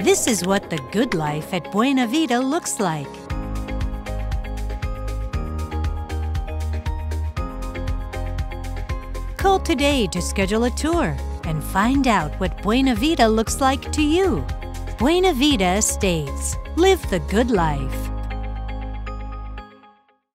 This is what the good life at Buena Vida looks like. Call today to schedule a tour and find out what Buena Vida looks like to you. Buena Vida Estates. Live the good life.